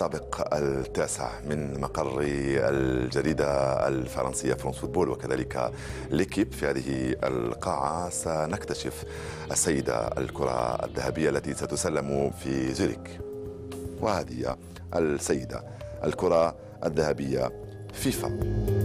الطابق التاسع من مقر الجريدة الفرنسية فرانس فوتبول وكذلك ليكيب. في هذه القاعة سنكتشف السيدة الكرة الذهبية التي ستسلم في زوريك، وهذه السيدة الكرة الذهبية فيفا،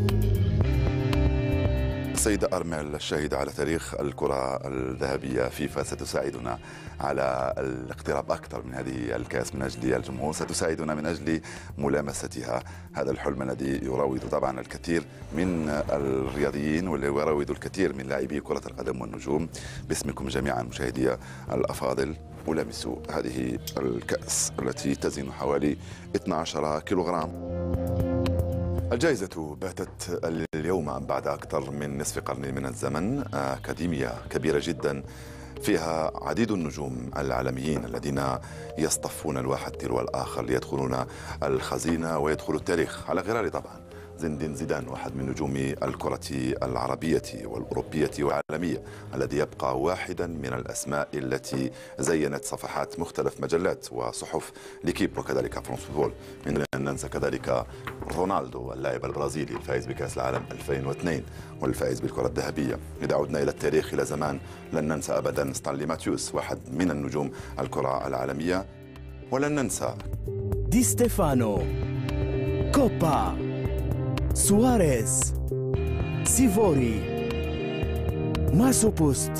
السيدة أرميل الشاهدة على تاريخ الكرة الذهبية فيفا، ستساعدنا على الاقتراب أكثر من هذه الكأس من أجل الجمهور، ستساعدنا من أجل ملامستها. هذا الحلم الذي يراود طبعا الكثير من الرياضيين والذي يراود الكثير من لاعبي كرة القدم والنجوم. باسمكم جميعا مشاهدي الأفاضل، ألامس هذه الكأس التي تزن حوالي 12 كيلوغرام. الجائزة باتت اليوم بعد أكثر من نصف قرن من الزمن أكاديمية كبيرة جدا فيها عديد النجوم العالميين الذين يصطفون الواحد تلو الآخر ليدخلون الخزينة ويدخلوا التاريخ، على غرار طبعا زين الدين زيدان، واحد من نجوم الكرة العربية والأوروبية والعالمية، الذي يبقى واحدا من الأسماء التي زينت صفحات مختلف مجلات وصحف ليكيب وكذلك فرانس فوتبول. من أن ننسى كذلك رونالدو اللاعب البرازيلي الفائز بكأس العالم 2002 والفائز بالكرة الذهبية. إذا عدنا إلى التاريخ إلى زمان لن ننسى أبدا ستانلي ماتيوس، واحد من النجوم الكرة العالمية. ولن ننسى دي ستيفانو، كوبا، سواريز، سيفوري، ماسوبوست،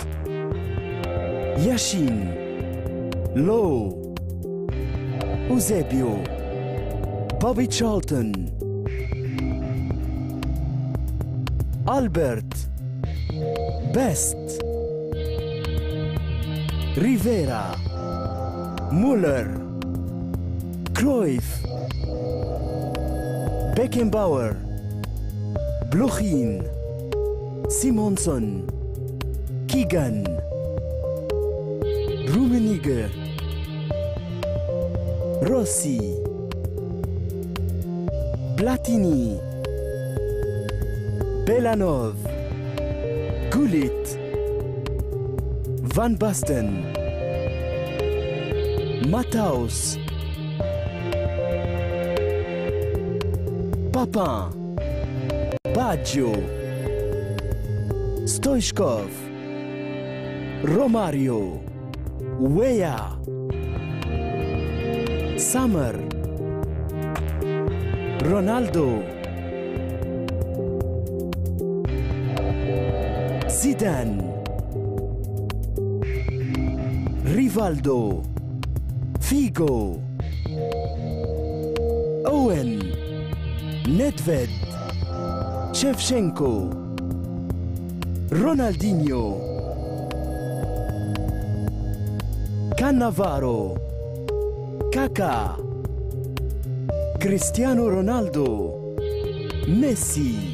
ياشين، لو، أوزيبيو، بوبي تشارلتون، ألبرت، بيست، ريفيرا، مولر، كرويف، بيكنباور، بلوخين، سيمونسون، كيغان، رومينيغر، روسي، بلاتيني، بيلانوف، جوليت، فان باستن، ماتاوس، بابان، باجيو، ستويشكوف، روماريو، ويا، سامر، رونالدو، زيدان، ريفالدو، فيغو، أوين، نيدفيد، شيفشينكو، رونالدينيو، كانافارو، كاكا، كريستيانو رونالدو، ميسي.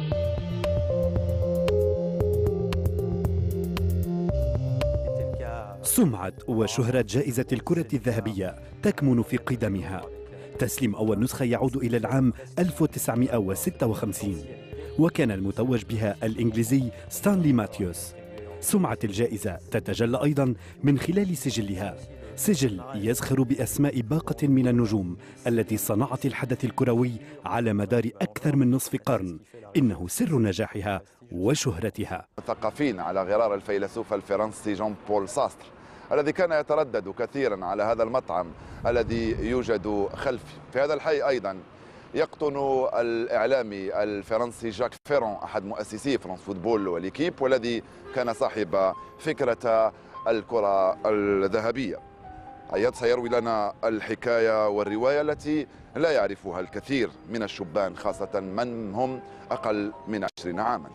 سمعة وشهرة جائزة الكرة الذهبية تكمن في قدمها. تسليم أول نسخة يعود إلى العام 1956، وكان المتوج بها الإنجليزي ستانلي ماتيوس. سمعة الجائزة تتجلى أيضا من خلال سجلها، سجل يزخر بأسماء باقة من النجوم التي صنعت الحدث الكروي على مدار أكثر من نصف قرن. إنه سر نجاحها وشهرتها. مثقفين على غرار الفيلسوف الفرنسي جون بول ساستر، الذي كان يتردد كثيرا على هذا المطعم الذي يوجد خلفي. في هذا الحي أيضا يقطن الإعلامي الفرنسي جاك فيرون، أحد مؤسسي فرانس فوتبول وليكيب، والذي كان صاحب فكرة الكرة الذهبية. أيضا سيروي لنا الحكاية والرواية التي لا يعرفها الكثير من الشبان، خاصة من هم أقل من 20 عاما.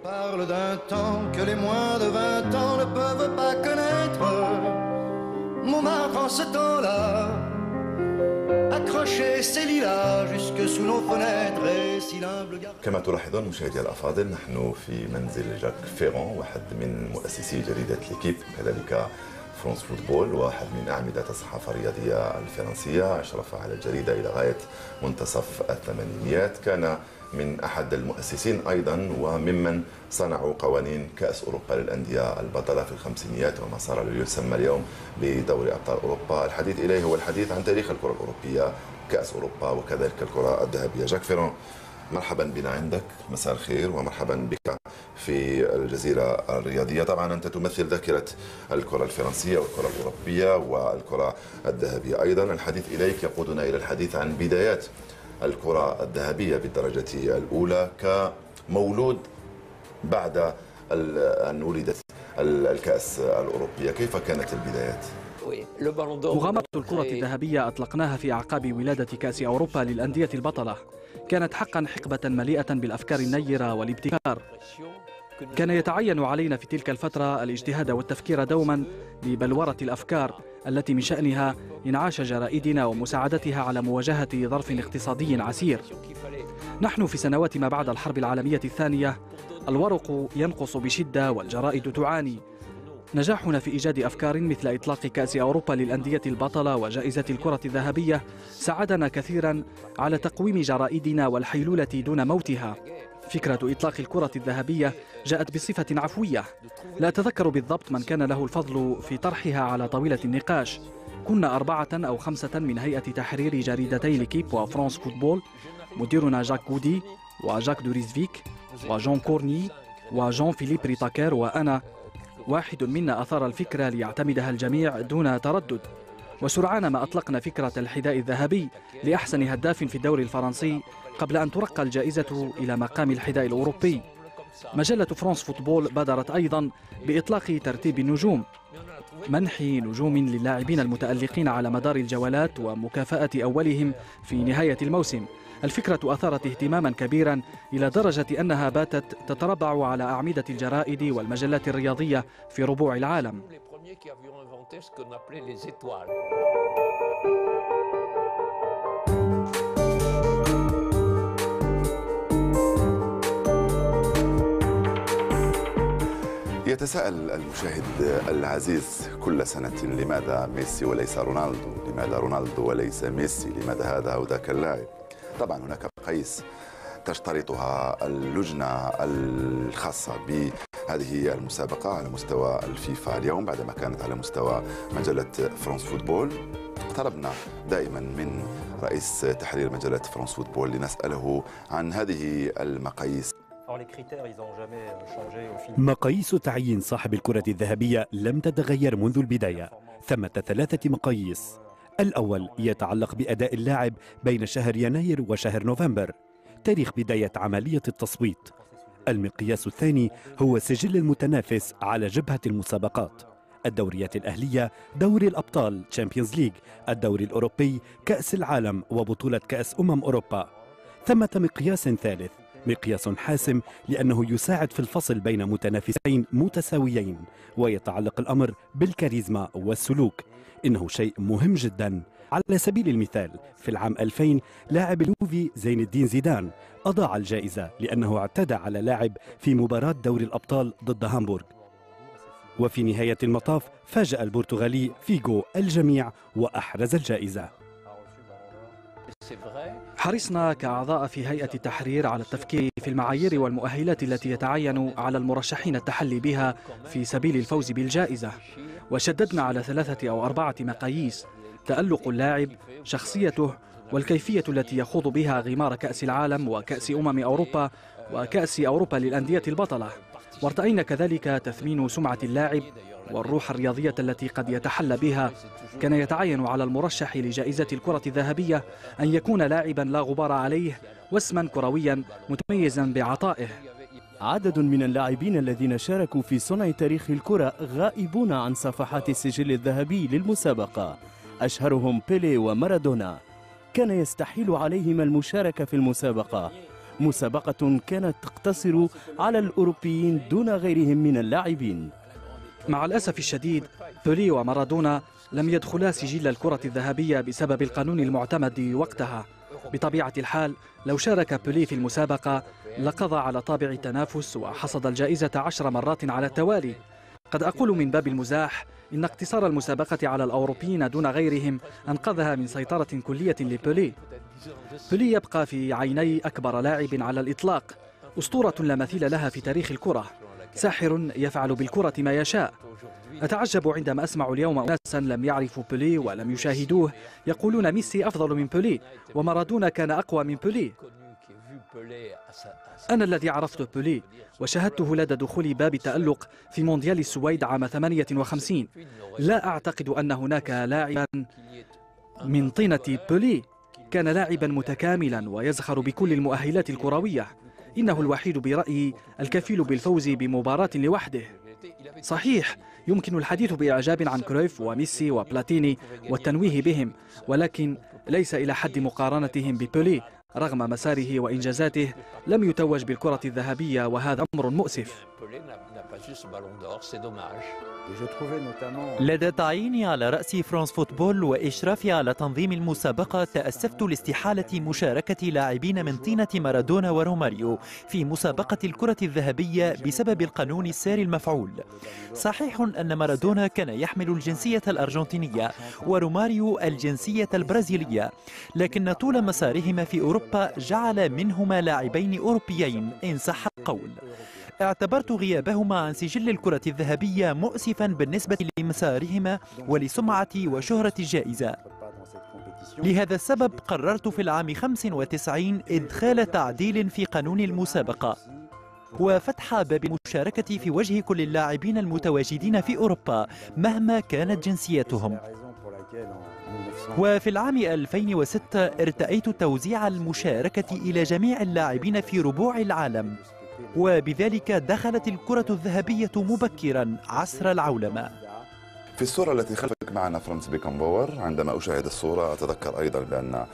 كما تلاحظون مشاهدي الأفاضل، نحن في منزل جاك فيرون، واحد من مؤسسي جريدة ليكيب كذلك فرانس فوتبول، واحد من أعمدة الصحافة الرياضية الفرنسية. أشرف على الجريدة إلى غاية منتصف الثمانينيات، كان من أحد المؤسسين أيضا وممن صنعوا قوانين كأس أوروبا للأندية البطلة في الخمسينيات وما صار يسمى اليوم بدوري أبطال أوروبا. الحديث إليه هو الحديث عن تاريخ الكرة الأوروبية كأس أوروبا وكذلك الكرة الذهبية. جاك فيرون، مرحبا بنا عندك، مساء الخير ومرحبا بك في الجزيرة الرياضية. طبعا أنت تمثل ذاكرة الكرة الفرنسية والكرة الأوروبية والكرة الذهبية أيضا. الحديث إليك يقودنا إلى الحديث عن بدايات الكرة الذهبية بالدرجة الأولى كمولود بعد أن ولدت الكأس الأوروبية. كيف كانت البدايات؟ مغامرة الكرة الذهبية أطلقناها في أعقاب ولادة كأس أوروبا للأندية البطلة. كانت حقا حقبة مليئة بالأفكار النيرة والابتكار. كان يتعين علينا في تلك الفترة الاجتهاد والتفكير دوما ببلورة الأفكار التي من شأنها إنعاش جرائدنا ومساعدتها على مواجهة ظرف اقتصادي عسير. نحن في سنوات ما بعد الحرب العالمية الثانية الورق ينقص بشدة والجرائد تعاني. نجاحنا في إيجاد أفكار مثل إطلاق كأس أوروبا للأندية البطلة وجائزة الكرة الذهبية ساعدنا كثيرا على تقويم جرائدنا والحيلولة دون موتها. فكرة إطلاق الكرة الذهبية جاءت بصفة عفوية. لا أتذكر بالضبط من كان له الفضل في طرحها على طاولة النقاش. كنا 4 أو 5 من هيئة تحرير جريدتي ليكيب وفرانس فوتبول، مديرنا جاك غودي وجاك دوريزفيك وجون كورني وجون فيليب ريتاكير وأنا. واحد منا أثار الفكرة ليعتمدها الجميع دون تردد، وسرعان ما أطلقنا فكرة الحذاء الذهبي لأحسن هداف في الدوري الفرنسي قبل أن ترقى الجائزة إلى مقام الحذاء الأوروبي. مجلة فرانس فوتبول بادرت أيضا بإطلاق ترتيب النجوم، منح نجوم للاعبين المتألقين على مدار الجولات ومكافأة أولهم في نهاية الموسم. الفكرة أثارت اهتماما كبيرا إلى درجة أنها باتت تتربع على أعمدة الجرائد والمجلات الرياضية في ربوع العالم. يتساءل المشاهد العزيز كل سنة: لماذا ميسي وليس رونالدو؟ لماذا رونالدو وليس ميسي؟ لماذا هذا أو ذاك اللاعب؟ طبعا هناك مقاييس تشترطها اللجنة الخاصة بهذه المسابقة على مستوى الفيفا. اليوم بعدما كانت على مستوى مجلة فرانس فوتبول، اقتربنا دائما من رئيس تحرير مجلة فرانس فوتبول لنسأله عن هذه المقاييس. مقاييس تعيين صاحب الكرة الذهبية لم تتغير منذ البداية. ثمة 3 مقاييس. الأول يتعلق بأداء اللاعب بين شهر يناير وشهر نوفمبر، تاريخ بداية عملية التصويت. المقياس الثاني هو سجل المتنافس على جبهة المسابقات: الدوريات الأهلية، دوري الأبطال تشامبيونز ليج، الدوري الأوروبي، كأس العالم وبطولة كأس أوروبا. ثمة مقياس ثالث، مقياس حاسم لأنه يساعد في الفصل بين متنافسين متساويين، ويتعلق الأمر بالكاريزما والسلوك. إنه شيء مهم جدا. على سبيل المثال، في العام 2000 لاعب اليوفي زين الدين زيدان أضاع الجائزة لأنه اعتدى على لاعب في مباراة دوري الأبطال ضد هامبورغ. وفي نهاية المطاف فاجأ البرتغالي فيغو الجميع وأحرز الجائزة. حرصنا كأعضاء في هيئة التحرير على التفكير في المعايير والمؤهلات التي يتعين على المرشحين التحلي بها في سبيل الفوز بالجائزة، وشددنا على 3 أو 4 مقاييس: تألق اللاعب، شخصيته، والكيفية التي يخوض بها غمار كأس العالم وكأس أوروبا وكأس أوروبا للأندية البطلة. وارتأينا كذلك تثمين سمعة اللاعب والروح الرياضية التي قد يتحلى بها. كان يتعين على المرشح لجائزة الكرة الذهبية أن يكون لاعبا لا غبار عليه واسما كرويا متميزا بعطائه. عدد من اللاعبين الذين شاركوا في صنع تاريخ الكرة غائبون عن صفحات السجل الذهبي للمسابقة، أشهرهم بيلي ومارادونا. كان يستحيل عليهما المشاركة في المسابقة، مسابقة كانت تقتصر على الأوروبيين دون غيرهم من اللاعبين. مع الأسف الشديد، بيلي ومارادونا لم يدخلا سجل الكرة الذهبية بسبب القانون المعتمد وقتها. بطبيعة الحال، لو شارك بيلي في المسابقة لقضى على طابع التنافس وحصد الجائزة 10 مرات على التوالي. قد أقول من باب المزاح إن اقتصار المسابقة على الأوروبيين دون غيرهم أنقذها من سيطرة كلية لبيلي. بيلي يبقى في عيني أكبر لاعب على الإطلاق، أسطورة لا مثيل لها في تاريخ الكرة، ساحر يفعل بالكرة ما يشاء. أتعجب عندما أسمع اليوم أناسا لم يعرفوا بيليه ولم يشاهدوه يقولون ميسي أفضل من بيليه ومارادونا كان أقوى من بيليه. أنا الذي عرفت بيليه وشاهدته لدى دخول باب التألق في مونديال السويد عام 58. لا أعتقد أن هناك لاعبا من طينة بيليه. كان لاعبا متكاملا ويزخر بكل المؤهلات الكروية. إنه الوحيد برأيي الكفيل بالفوز بمباراة لوحده. صحيح يمكن الحديث بإعجاب عن كرويف وميسي وبلاتيني والتنويه بهم، ولكن ليس إلى حد مقارنتهم ببيليه. رغم مساره وإنجازاته لم يتوج بالكرة الذهبية وهذا أمر مؤسف. لدى تعييني على رأس فرانس فوتبول وإشرافي على تنظيم المسابقة تأسفت لاستحالة مشاركة لاعبين من طينة مارادونا وروماريو في مسابقة الكرة الذهبية بسبب القانون الساري المفعول. صحيح أن مارادونا كان يحمل الجنسية الأرجنتينية وروماريو الجنسية البرازيلية، لكن طول مسارهما في أوروبا جعل منهما لاعبين أوروبيين إن صح القول. اعتبرت غيابهما عن سجل الكرة الذهبية مؤسفا بالنسبة لمسارهما ولسمعة وشهرة الجائزة. لهذا السبب قررت في العام 95 إدخال تعديل في قانون المسابقة وفتح باب المشاركة في وجه كل اللاعبين المتواجدين في أوروبا مهما كانت جنسيتهم. وفي العام 2006 ارتأيت توزيع المشاركة إلى جميع اللاعبين في ربوع العالم، وبذلك دخلت الكرة الذهبية مبكرا عصر العولمة. في الصورة التي خلفك معنا فرانس بيكنباور، عندما أشاهد الصورة أتذكر أيضا بأن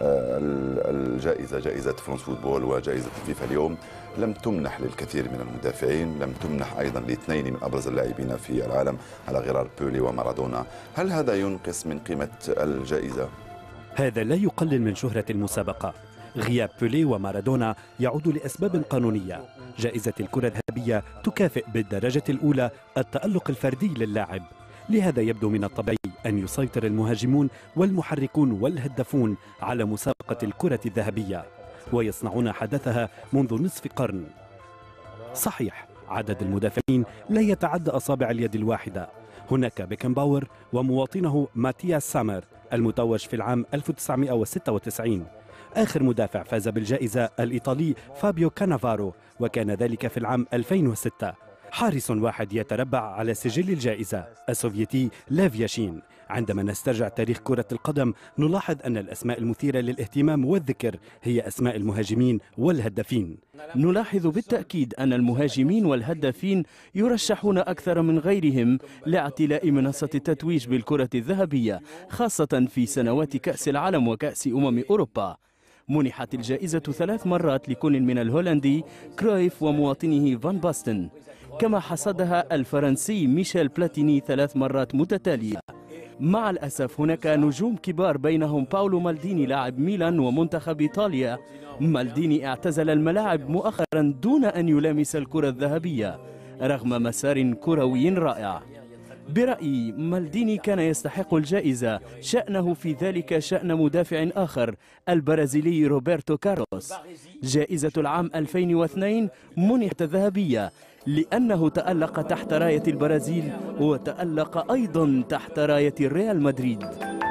الجائزة جائزة فرانس فوتبول وجائزة فيفا اليوم لم تمنح للكثير من المدافعين، لم تمنح أيضا لاثنين من أبرز اللاعبين في العالم على غرار بيليه ومارادونا. هل هذا ينقص من قيمة الجائزة؟ هذا لا يقلل من شهرة المسابقة. غياب بيليه ومارادونا يعود لأسباب قانونية. جائزة الكرة الذهبية تكافئ بالدرجة الأولى التألق الفردي للاعب، لهذا يبدو من الطبيعي أن يسيطر المهاجمون والمحركون والهدافون على مسابقة الكرة الذهبية، ويصنعون حدثها منذ نصف قرن. صحيح عدد المدافعين لا يتعدى أصابع اليد الواحدة. هناك بيكنباور ومواطنه ماتياس سامر المتوج في العام 1996. آخر مدافع فاز بالجائزة الإيطالي فابيو كانافارو، وكان ذلك في العام 2006. حارس واحد يتربع على سجل الجائزة السوفيتي لاف ياشين. عندما نسترجع تاريخ كرة القدم نلاحظ أن الأسماء المثيرة للاهتمام والذكر هي أسماء المهاجمين والهدافين. نلاحظ بالتأكيد أن المهاجمين والهدافين يرشحون أكثر من غيرهم لاعتلاء منصة التتويج بالكرة الذهبية، خاصة في سنوات كأس العالم وكأس أوروبا. منحت الجائزة 3 مرات لكل من الهولندي كرويف ومواطنه فان باستن، كما حصدها الفرنسي ميشيل بلاتيني 3 مرات متتالية. مع الأسف هناك نجوم كبار بينهم باولو مالديني لاعب ميلان ومنتخب إيطاليا. مالديني اعتزل الملاعب مؤخرا دون أن يلامس الكرة الذهبية رغم مسار كروي رائع. برأيي مالديني كان يستحق الجائزة، شأنه في ذلك شأن مدافع آخر البرازيلي روبرتو كارلوس. جائزة العام 2002 منحت ذهبية لأنه تألق تحت راية البرازيل وتألق أيضا تحت راية ريال مدريد.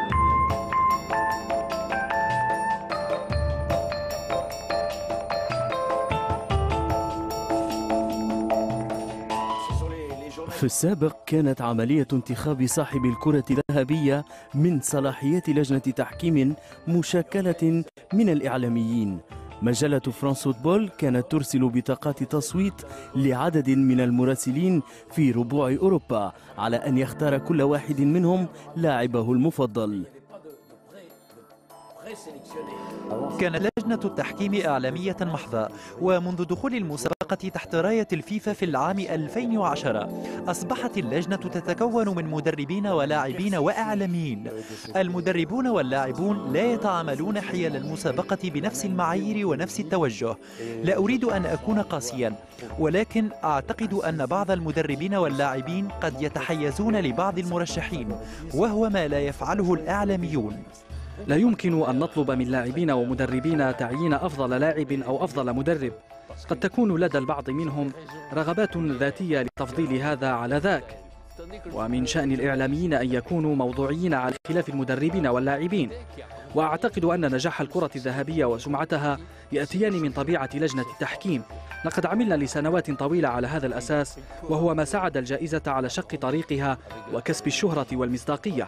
في السابق كانت عملية انتخاب صاحب الكرة الذهبية من صلاحيات لجنة تحكيم مشكلة من الإعلاميين. مجلة فرانس فوتبول كانت ترسل بطاقات تصويت لعدد من المراسلين في ربوع أوروبا على أن يختار كل واحد منهم لاعبه المفضل. كانت لجنة التحكيم إعلامية محضة، ومنذ دخول المسابقة تحت راية الفيفا في العام 2010 أصبحت اللجنة تتكون من مدربين ولاعبين وإعلاميين. المدربون واللاعبون لا يتعاملون حيال المسابقة بنفس المعايير ونفس التوجه. لا أريد أن أكون قاسيا، ولكن أعتقد أن بعض المدربين واللاعبين قد يتحيزون لبعض المرشحين، وهو ما لا يفعله الإعلاميون. لا يمكن أن نطلب من لاعبين ومدربين تعيين أفضل لاعب أو أفضل مدرب. قد تكون لدى البعض منهم رغبات ذاتية لتفضيل هذا على ذاك. ومن شأن الإعلاميين أن يكونوا موضوعيين على خلاف المدربين واللاعبين. وأعتقد أن نجاح الكرة الذهبية وسمعتها يأتيان من طبيعة لجنة التحكيم. لقد عملنا لسنوات طويلة على هذا الأساس، وهو ما ساعد الجائزة على شق طريقها وكسب الشهرة والمصداقية.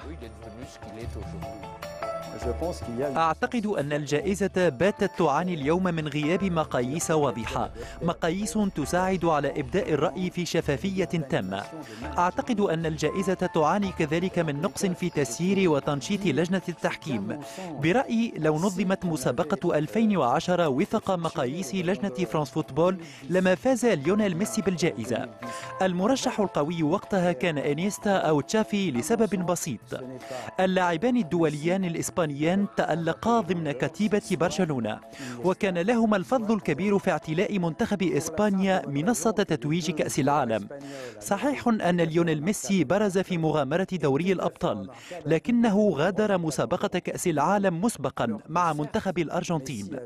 أعتقد أن الجائزة باتت تعاني اليوم من غياب مقاييس واضحة، مقاييس تساعد على إبداء الرأي في شفافية تامة. أعتقد أن الجائزة تعاني كذلك من نقص في تسيير وتنشيط لجنة التحكيم. برأيي لو نظمت مسابقة 2010 وفق مقاييس لجنة فرانس فوتبول لما فاز ليونيل ميسي بالجائزة. المرشح القوي وقتها كان إنيستا أو تشافي لسبب بسيط: اللاعبان الدوليان الإسبانيين تألقا ضمن كتيبة برشلونة، وكان لهما الفضل الكبير في اعتلاء منتخب إسبانيا منصة تتويج كأس العالم. صحيح أن ليونيل ميسي برز في مغامرة دوري الأبطال، لكنه غادر مسابقة كأس العالم مسبقا مع منتخب الأرجنتين.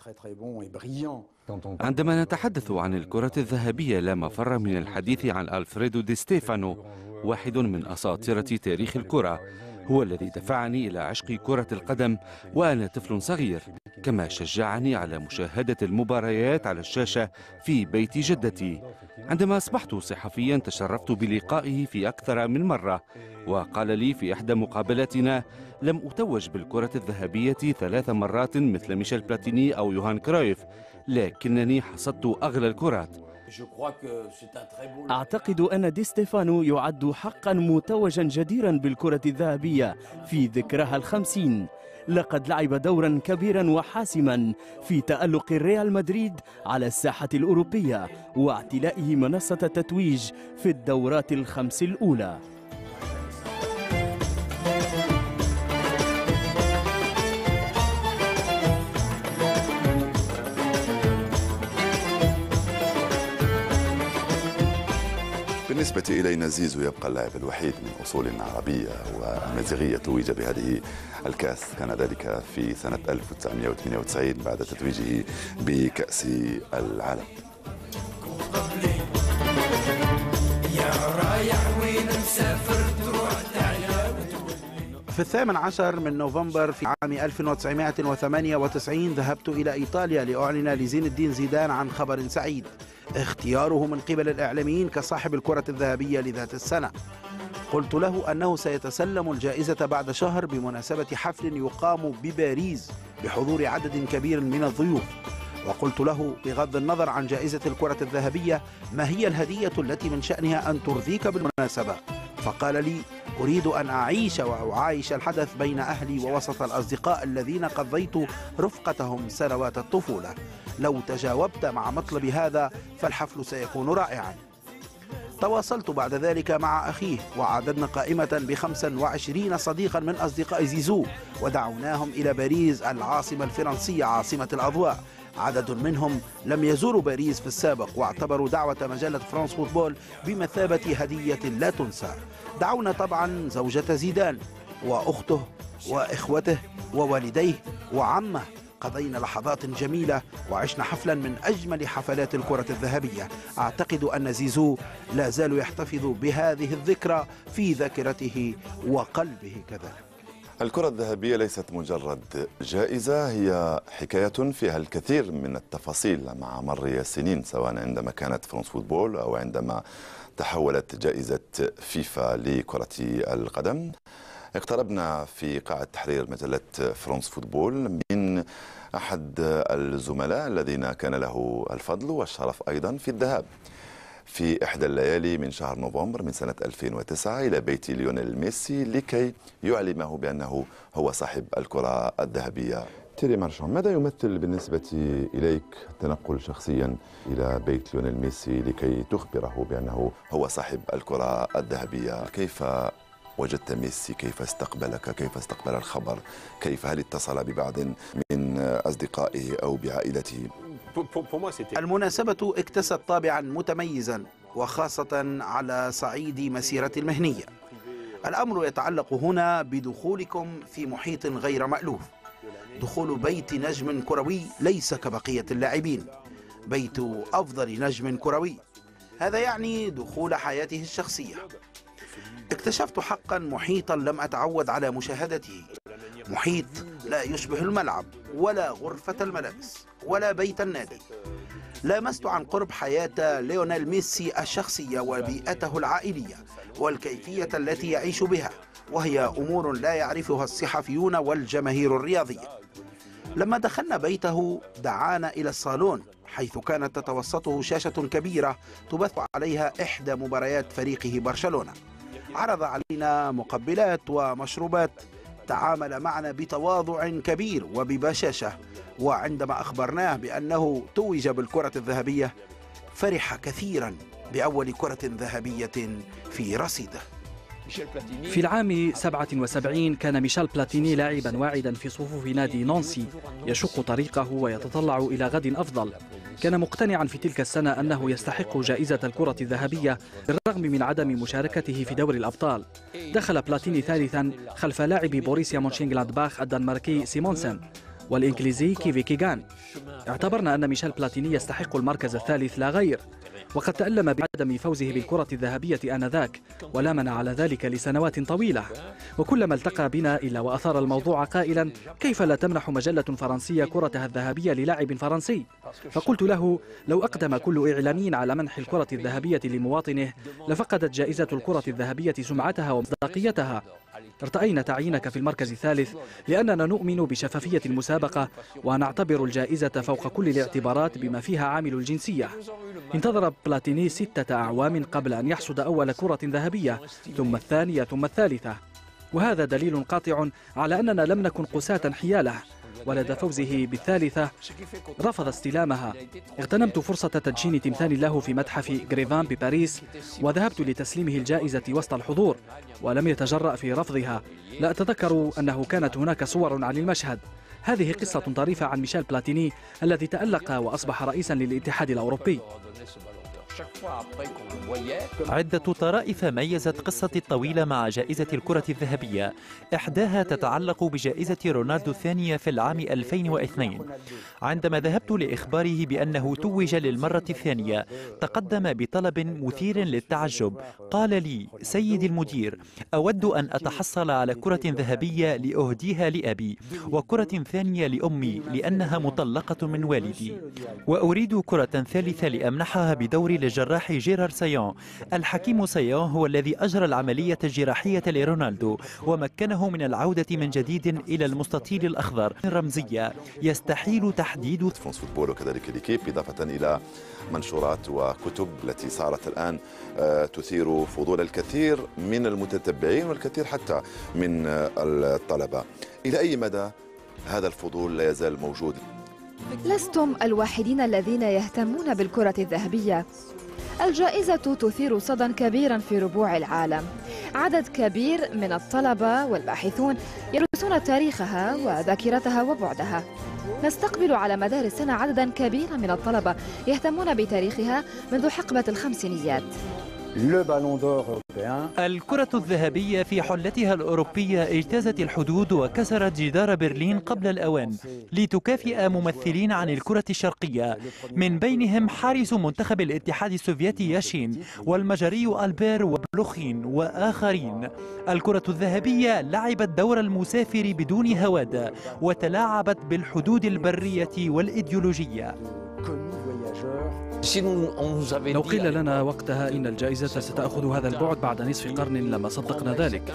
عندما نتحدث عن الكرة الذهبية لا مفر من الحديث عن ألفريدو دي ستيفانو، واحد من أساطيرة تاريخ الكرة. هو الذي دفعني إلى عشق كرة القدم وأنا طفل صغير، كما شجعني على مشاهدة المباريات على الشاشة في بيت جدتي. عندما أصبحت صحفيا تشرفت بلقائه في أكثر من مرة، وقال لي في إحدى مقابلاتنا: لم أتوج بالكرة الذهبية 3 مرات مثل ميشيل بلاتيني أو يوهان كرايف، لكنني حصدت أغلى الكرات. أعتقد أن دي ستيفانو يعد حقا متوجا جديرا بالكرة الذهبية في ذكرها ال50. لقد لعب دورا كبيرا وحاسما في تألق ريال مدريد على الساحة الأوروبية واعتلائه منصة التتويج في الدورات ال5 الأولى. بالنسبة إلينا زيزو يبقى اللاعب الوحيد من أصول عربية وأمازيغية توج بهذه الكأس، كان ذلك في سنة 1998 بعد تتويجه بكأس العالم. في 18 من نوفمبر في عام 1998 ذهبت إلى إيطاليا لأعلن لزين الدين زيدان عن خبر سعيد: اختياره من قبل الإعلاميين كصاحب الكرة الذهبية لذات السنة. قلت له أنه سيتسلم الجائزة بعد شهر بمناسبة حفل يقام بباريس بحضور عدد كبير من الضيوف. وقلت له: بغض النظر عن جائزة الكرة الذهبية، ما هي الهدية التي من شأنها أن ترضيك بالمناسبة؟ فقال لي: أريد أن أعيش وأعايش الحدث بين أهلي ووسط الأصدقاء الذين قضيت رفقتهم سنوات الطفولة. لو تجاوبت مع مطلب هذا فالحفل سيكون رائعا. تواصلت بعد ذلك مع أخيه وعددنا قائمة ب25 صديقا من أصدقاء زيزو، ودعوناهم إلى باريس العاصمة الفرنسية عاصمة الأضواء. عدد منهم لم يزوروا باريس في السابق واعتبروا دعوة مجلة فرانس فوتبول بمثابة هدية لا تنسى. دعونا طبعا زوجة زيدان وأخته وإخوته ووالديه وعمه. قضينا لحظات جميلة وعشنا حفلا من أجمل حفلات الكرة الذهبية. أعتقد أن زيزو لا زال يحتفظ بهذه الذكرى في ذاكرته وقلبه كذلك. الكرة الذهبية ليست مجرد جائزة، هي حكاية فيها الكثير من التفاصيل مع مر السنين، سواء عندما كانت فرانس فوتبول أو عندما تحولت جائزة فيفا لكرة القدم. اقتربنا في قاعة تحرير مجلة فرانس فوتبول من أحد الزملاء الذين كان له الفضل والشرف أيضا في الذهاب في إحدى الليالي من شهر نوفمبر من سنة 2009 إلى بيت ليونيل ميسي لكي يعلمه بأنه هو صاحب الكرة الذهبية. تيري مارشان، ماذا يمثل بالنسبة إليك التنقل شخصيا إلى بيت ليونيل ميسي لكي تخبره بأنه هو صاحب الكرة الذهبية؟ كيف وجدت ميسي؟ كيف استقبلك؟ كيف استقبل الخبر؟ هل اتصل ببعض من أصدقائه أو بعائلته؟ المناسبة اكتست طابعا متميزا، وخاصة على صعيد مسيرتي المهنية. الأمر يتعلق هنا بدخولكم في محيط غير مألوف. دخول بيت نجم كروي ليس كبقية اللاعبين، بيت أفضل نجم كروي. هذا يعني دخول حياته الشخصية. اكتشفت حقا محيطا لم أتعود على مشاهدته، محيط لا يشبه الملعب ولا غرفة الملابس ولا بيت النادي. لامست عن قرب حياة ليونيل ميسي الشخصية وبيئته العائلية والكيفية التي يعيش بها، وهي أمور لا يعرفها الصحفيون والجماهير الرياضية. لما دخلنا بيته دعانا إلى الصالون، حيث كانت تتوسطه شاشة كبيرة تبث عليها إحدى مباريات فريقه برشلونة. عرض علينا مقبلات ومشروبات، تعامل معنا بتواضع كبير وببشاشة، وعندما أخبرناه بأنه توج بالكرة الذهبية فرح كثيرا بأول كرة ذهبية في رصيده. في العام 77 كان ميشيل بلاتيني لاعبا واعدا في صفوف نادي نانسي يشق طريقه ويتطلع إلى غد أفضل. كان مقتنعا في تلك السنة أنه يستحق جائزة الكرة الذهبية بالرغم من عدم مشاركته في دوري الأبطال. دخل بلاتيني ثالثا خلف لاعب بوريسيا مونشنغلادباخ الدنماركي سيمونسن والإنجليزي كيفي كيغان. اعتبرنا أن ميشيل بلاتيني يستحق المركز الثالث لا غير، وقد تألم بعدم فوزه بالكرة الذهبية آنذاك ولامنا على ذلك لسنوات طويلة. وكلما التقى بنا إلا وأثار الموضوع قائلا: كيف لا تمنح مجلة فرنسية كرتها الذهبية للاعب فرنسي؟ فقلت له: لو أقدم كل إعلامي على منح الكرة الذهبية لمواطنه لفقدت جائزة الكرة الذهبية سمعتها ومصداقيتها. ارتأينا تعيينك في المركز الثالث لأننا نؤمن بشفافية المسابقة ونعتبر الجائزة فوق كل الاعتبارات بما فيها عامل الجنسية. انتظر بلاتيني 6 أعوام قبل أن يحصد أول كرة ذهبية، ثم الثانية ثم الثالثة، وهذا دليل قاطع على أننا لم نكن قساة حياله. ولدى فوزه بالثالثة رفض استلامها. اغتنمت فرصة تدشين تمثال له في متحف غريفان بباريس وذهبت لتسليمه الجائزة وسط الحضور، ولم يتجرأ في رفضها. لا أتذكر أنه كانت هناك صور عن المشهد. هذه قصة طريفة عن ميشيل بلاتيني الذي تألق وأصبح رئيسا للاتحاد الأوروبي. عدة طرائف ميزت قصتي الطويلة مع جائزة الكرة الذهبية. إحداها تتعلق بجائزة رونالدو الثانية في العام 2002. عندما ذهبت لإخباره بأنه توج للمرة الثانية تقدم بطلب مثير للتعجب. قال لي: سيدي المدير، أود أن أتحصل على كرة ذهبية لأهديها لأبي، وكرة ثانية لأمي لأنها مطلقة من والدي، وأريد كرة ثالثة لأمنحها بدوري للجراح جيرار سايون. الحكيم سايون هو الذي أجرى العملية الجراحية لرونالدو ومكنه من العودة من جديد إلى المستطيل الأخضر. رمزية يستحيل تحديد فرانس فوتبول وكذلك ليكيب، إضافة إلى منشورات وكتب التي صارت الآن تثير فضول الكثير من المتتبعين والكثير حتى من الطلبة. إلى أي مدى هذا الفضول لا يزال موجود؟ لستم الوحيدين الذين يهتمون بالكرة الذهبية. الجائزة تثير صدى كبيرا في ربوع العالم. عدد كبير من الطلبة والباحثون يدرسون تاريخها وذاكرتها وبعدها. نستقبل على مدار السنة عددا كبيرا من الطلبة يهتمون بتاريخها منذ حقبة الخمسينيات. الكرة الذهبية في حلتها الأوروبية اجتازت الحدود وكسرت جدار برلين قبل الأوان لتكافئ ممثلين عن الكرة الشرقية، من بينهم حارس منتخب الاتحاد السوفيتي ياشين والمجري ألبير وبلوخين وآخرين. الكرة الذهبية لعبت دور المسافر بدون هوادة وتلاعبت بالحدود البرية والإيديولوجية. لو قيل لنا وقتها إن الجائزة ستأخذ هذا البعد بعد نصف قرن لما صدقنا ذلك.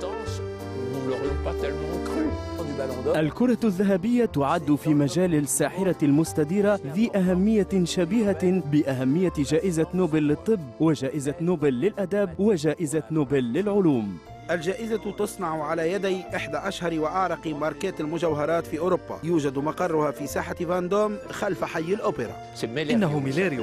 الكرة الذهبية تعد في مجال الساحرة المستديرة ذي أهمية شبيهة بأهمية جائزة نوبل للطب وجائزة نوبل للأداب وجائزة نوبل للعلوم. الجائزة تصنع على يدي إحدى أشهر وأعرق ماركات المجوهرات في أوروبا. يوجد مقرها في ساحة فاندوم خلف حي الأوبرا. إنه ميليريو.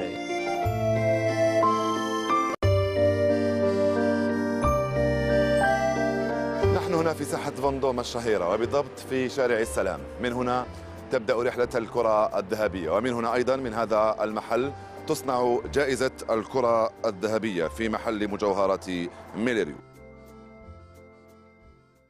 نحن هنا في ساحة فاندوم الشهيرة وبالضبط في شارع السلام. من هنا تبدأ رحلة الكرة الذهبية، ومن هنا أيضا من هذا المحل تصنع جائزة الكرة الذهبية في محل مجوهرات ميليريو.